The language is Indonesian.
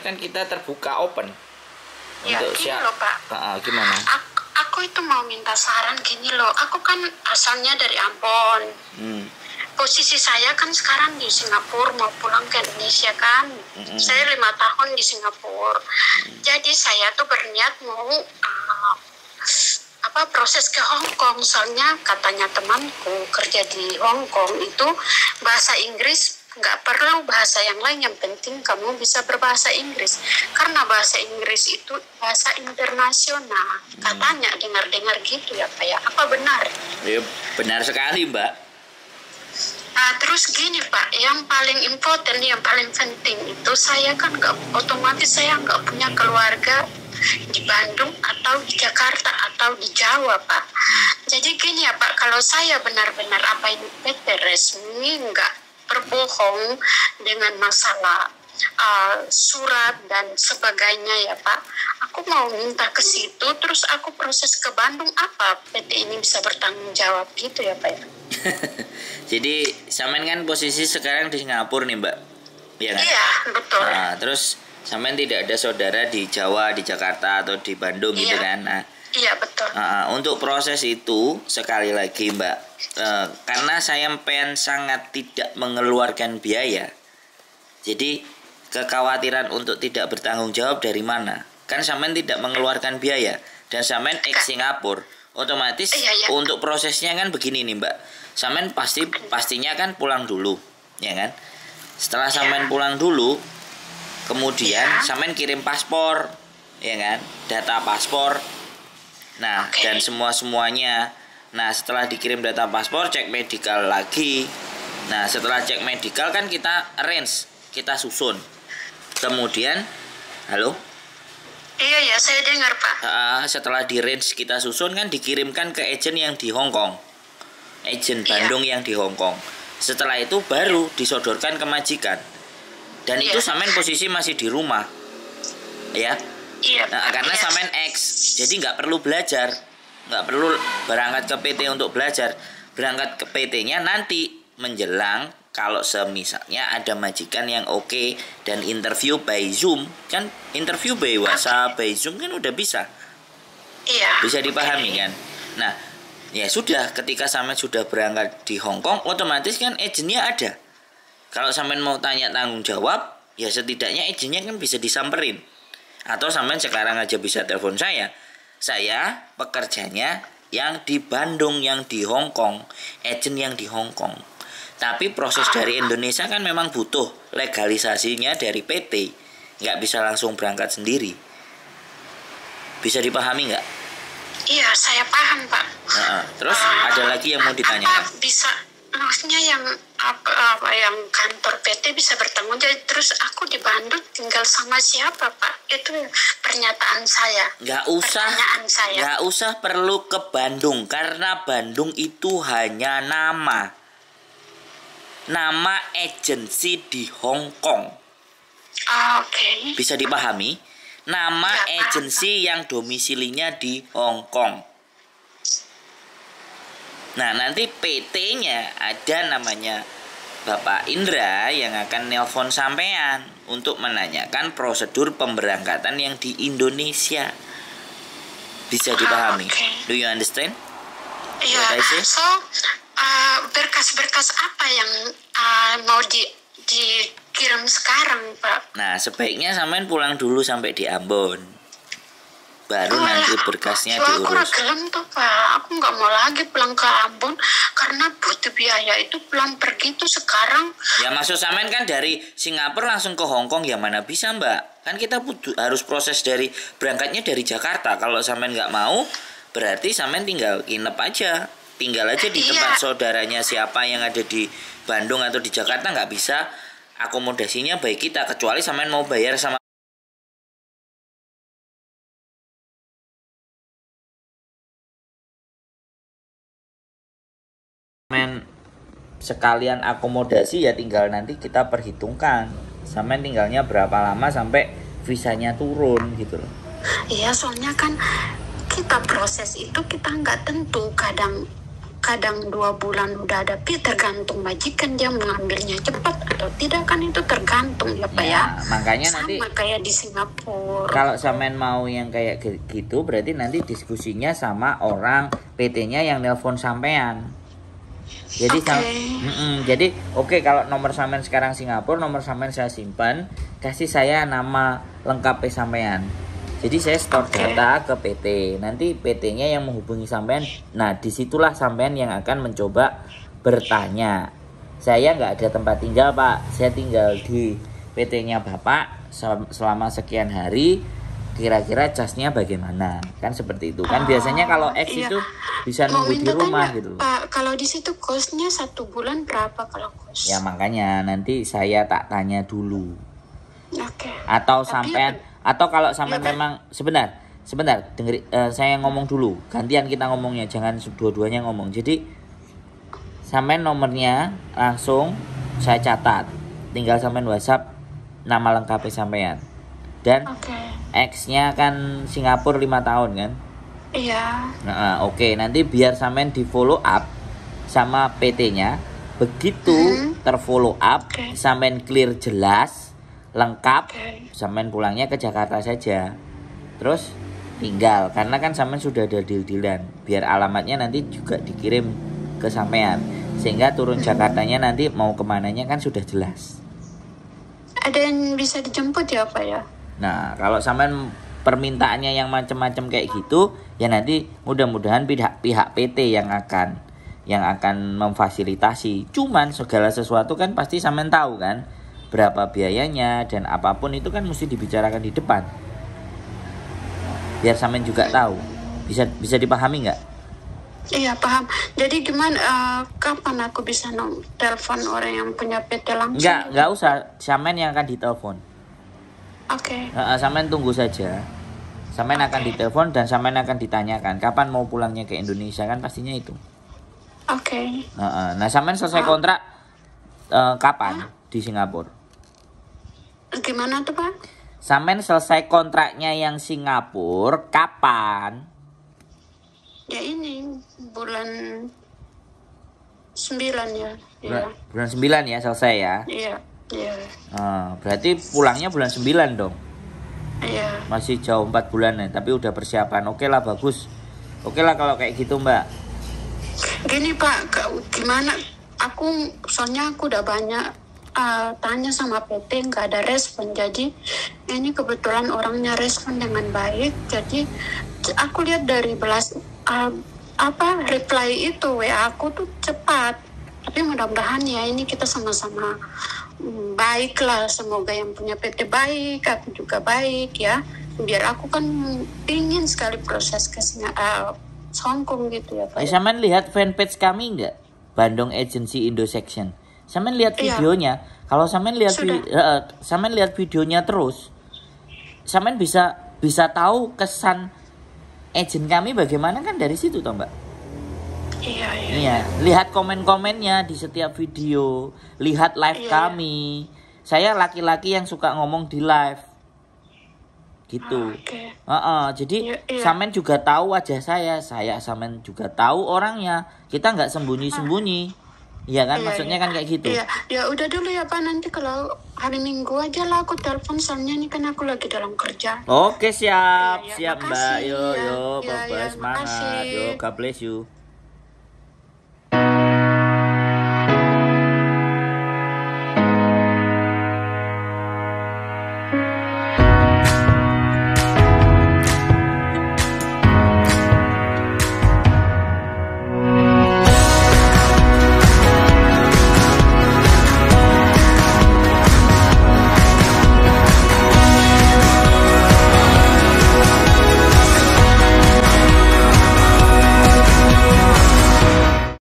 kan kita terbuka open Ya, untuk gini loh Pak. Gimana? Aku itu mau minta saran gini loh. Aku kan asalnya dari Ambon. Posisi saya kan sekarang di Singapura, mau pulang ke Indonesia kan. Saya 5 tahun di Singapura. Jadi saya tuh berniat mau proses ke Hong Kong. Soalnya katanya temanku kerja di Hong Kong itu bahasa Inggris nggak perlu bahasa yang lain, yang penting kamu bisa berbahasa Inggris, karena bahasa Inggris itu bahasa internasional katanya, dengar-dengar gitu ya Pak ya, apa benar? Ya, benar sekali Mbak. Nah terus gini Pak, yang paling important, yang paling penting itu saya kan otomatis saya nggak punya keluarga di Bandung atau di Jakarta atau di Jawa Pak. Jadi gini ya Pak, kalau saya benar-benar ini PT resmi, nggak berbohong dengan masalah surat dan sebagainya ya Pak, aku mau minta ke situ, terus aku proses ke Bandung, apa PT ini bisa bertanggung jawab gitu ya Pak ya? Jadi Samen kan posisi sekarang di Singapura nih Mbak, ya kan? Iya betul. Nah, terus Samen tidak ada saudara di Jawa, di Jakarta atau di Bandung gitu kan? Nah, iya betul. Untuk proses itu sekali lagi Mbak, karena sampean sangat tidak mengeluarkan biaya, jadi kekhawatiran untuk tidak bertanggung jawab dari mana? Kan sampean tidak mengeluarkan biaya dan sampean ex Singapura, otomatis untuk prosesnya kan begini nih Mbak, sampean pastinya kan pulang dulu, ya kan? Setelah sampean pulang dulu, kemudian sampean kirim paspor, ya kan? Data paspor. Nah, dan semuanya. Nah, setelah dikirim data paspor, cek medical lagi. Nah, setelah cek medical kan kita arrange, kita susun. Kemudian, halo? Iya, saya dengar Pak. Setelah di range kita susun kan dikirimkan ke agent yang di Hong Kong. Agent Bandung yang di Hong Kong. Setelah itu baru disodorkan ke majikan. Dan itu Samen posisi masih di rumah. Ya. Nah, karena Samen X, jadi nggak perlu belajar, nggak perlu berangkat ke PT untuk belajar. Berangkat ke PT-nya nanti menjelang, kalau semisalnya ada majikan yang oke dan interview by Zoom, kan interview by WhatsApp, by Zoom kan udah bisa. Iya. Bisa dipahami kan? Nah, ya sudah, ketika Samen sudah berangkat di Hong Kong, otomatis kan agennya ada. Kalau Samen mau tanya tanggung jawab, ya setidaknya agennya kan bisa disamperin. Atau sampean sekarang aja bisa telepon saya pekerjanya yang di Bandung, yang di Hong Kong, agent yang di Hong Kong. Tapi proses dari Indonesia kan memang butuh legalisasinya dari PT, nggak bisa langsung berangkat sendiri. Bisa dipahami nggak? Iya, saya paham Pak. Terus ada lagi yang mau ditanyakan? Bisa, maksudnya yang yang kantor PT bisa bertanggung jawab, terus aku di Bandung tinggal sama siapa Pak? Itu pernyataan saya. Nggak usah perlu ke Bandung, karena Bandung itu hanya nama agensi di Hong Kong. Oke. Bisa dipahami? Nama agensi yang domisilinya di Hong Kong. Nah, nanti PT-nya ada namanya Bapak Indra yang akan nelpon sampean untuk menanyakan prosedur pemberangkatan yang di Indonesia. Bisa dipahami? Do you understand? Iya. So, berkas-berkas apa yang mau dikirim sekarang, Pak? Nah, sebaiknya sampean pulang dulu sampai di Ambon. Baru nanti berkasnya diurus. Aku gelem tuh Pak, aku nggak mau lagi pulang ke Ambon karena butuh biaya, itu pulang pergi tuh sekarang. Ya maksud Samen kan dari Singapura langsung ke Hong Kong, ya mana bisa Mbak? Kan kita harus proses dari berangkatnya dari Jakarta. Kalau Samen nggak mau, berarti Samen tinggal nginep aja, tinggal aja di tempat saudaranya siapa yang ada di Bandung atau di Jakarta. Nggak bisa akomodasinya baik kita, kecuali Samen mau bayar sama sekalian akomodasi, ya tinggal nanti kita perhitungkan Samen tinggalnya berapa lama sampai visanya turun gitu loh. Iya, soalnya kan kita proses itu kita nggak tentu, kadang kadang 2 bulan udah ada pi, tergantung majikan dia mengambilnya cepat atau tidak, kan itu tergantung ya Pak ya. Makanya sama nanti kayak di Singapura. kalau sampean mau yang kayak gitu berarti nanti diskusinya sama orang PT-nya yang nelpon sampean. Jadi jadi oke, kalau nomor sampean sekarang Singapura, nomor sampean saya simpan, kasih saya nama lengkap sampean. Jadi saya store data ke PT, nanti PT-nya yang menghubungi sampean. Nah disitulah sampean yang akan mencoba bertanya. Saya nggak ada tempat tinggal Pak, saya tinggal di PT-nya Bapak selama sekian hari, kira-kira casnya bagaimana, kan seperti itu kan. Biasanya kalau X itu bisa nunggu di rumah gitu. Pak, kalau di situ kosnya 1 bulan berapa kalau kos? Ya makanya nanti saya tak tanya dulu. Oke. Atau sampean, atau kalau sampean memang sebentar dengerin, saya ngomong dulu, gantian kita ngomongnya, jangan dua-duanya ngomong. Jadi sampean nomornya langsung saya catat, tinggal sampean WhatsApp nama lengkap sampean. Dan X-nya kan Singapura 5 tahun kan? Iya. Nah, oke, nanti biar sampean di follow up sama PT-nya. Begitu terfollow up, sampean clear jelas, lengkap, sampean pulangnya ke Jakarta saja. Terus tinggal, karena kan sampean sudah ada deal-dealan, biar alamatnya nanti juga dikirim ke sampean, sehingga turun Jakartanya nanti mau kemananya kan sudah jelas. Ada yang bisa dijemput ya Pak ya? Nah, kalau sampean permintaannya yang macam-macam kayak gitu, ya nanti mudah-mudahan pihak PT yang akan memfasilitasi. Cuman segala sesuatu kan pasti sampean tahu kan, berapa biayanya dan apapun itu kan mesti dibicarakan di depan. Biar sampean juga tahu. Bisa dipahami nggak? Iya paham. Jadi gimana? Kapan aku bisa telepon orang yang punya PT langsung? Nggak usah. Sampean yang akan ditelepon. Oke. Sampean tunggu saja. Sampean akan ditelepon dan sampean akan ditanyakan kapan mau pulangnya ke Indonesia, kan pastinya itu. Oke. Nah, sampean selesai kontrak kapan di Singapura? Gimana tuh Pak? Sampean selesai kontraknya yang Singapura kapan? Ya ini bulan 9 ya. Bulan 9 ya selesai ya? Iya. Berarti pulangnya bulan 9 dong? Iya. Masih jauh 4 bulan ya, tapi udah persiapan. Oke lah, bagus. Oke lah kalau kayak gitu Mbak. Gini Pak, gimana? Soalnya aku udah banyak tanya sama PT, nggak ada respon. Jadi ini kebetulan orangnya respon dengan baik. Jadi aku lihat dari reply itu WA aku tuh cepat. Tapi mudah-mudahan ya ini kita sama-sama baik lah. Semoga yang punya PT baik, aku juga baik ya. Biar aku kan ingin sekali proses ke Hong Kong gitu ya Pak. Sampean lihat fanpage kami nggak? Bandung Agency Indo Section. Sampean lihat videonya. Kalau sampean lihat videonya terus, sampean bisa tahu kesan agent kami bagaimana kan dari situ toh Mbak. Iya. Lihat komen-komennya di setiap video, lihat live kami. Saya laki-laki yang suka ngomong di live. Gitu. Jadi sampean juga tahu wajah saya sampean juga tahu orangnya. Kita nggak sembunyi-sembunyi. Iya kan, maksudnya kan kayak gitu. Iya, ya udah dulu ya Pak, nanti kalau hari Minggu aja lah aku telepon, soalnya ini kan aku lagi dalam kerja. Oke, siap Mbak. Makasih, Yo, bye-bye, semangat. Yo, God bless you.